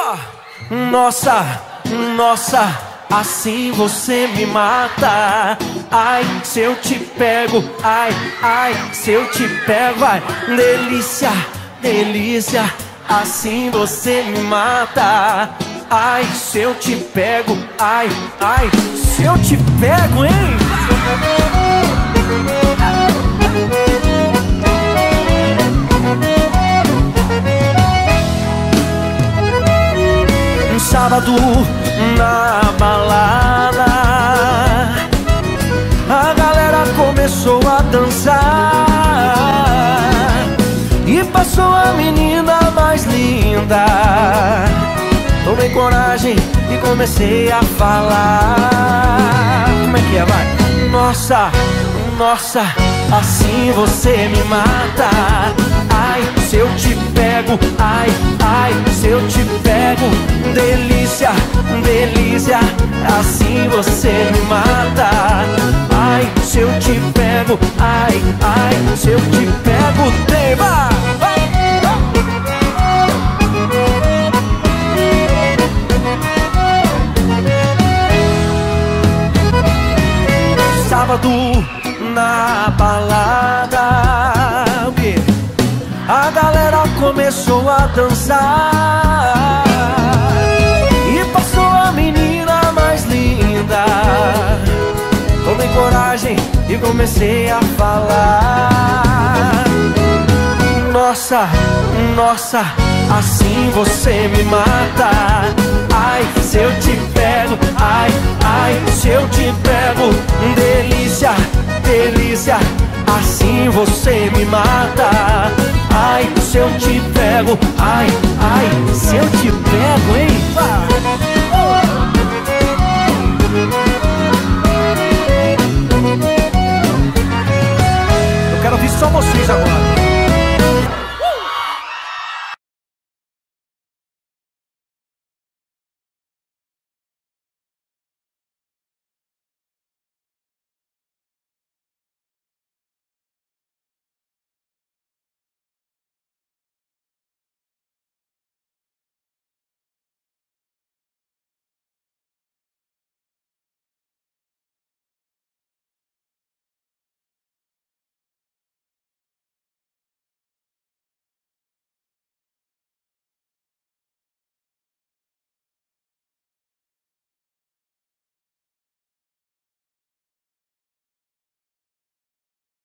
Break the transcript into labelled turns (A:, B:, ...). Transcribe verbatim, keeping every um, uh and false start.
A: Nossa, nossa, assim você me mata. Ai, se eu te pego, ai, ai, se eu te pego, ai, delícia, delícia, assim você me mata. Ai, se eu te pego, ai, ai, se eu te pego, hein? Um sábado na balada, a galera começou a dançar e passou a menina mais linda. Tomei coragem e comecei a falar. Como é que é, vai? Nossa, nossa, assim você me mata. Ai, se eu te pego, ai, ai, se eu te pego, delícia, delícia, assim você me mata. Ai, se eu te pego, ai, ai, se eu te pego, tema. Sábado na balada, o quê? A galera começou a dançar e passou a menina mais linda. Tomei coragem e comecei a falar. Nossa, nossa, assim você me mata. Ai, se eu te pego, ai, ai, se eu te pego, delícia, delícia, assim você me mata. Ai, se eu te pego, ai, ai, se eu te pego, hein?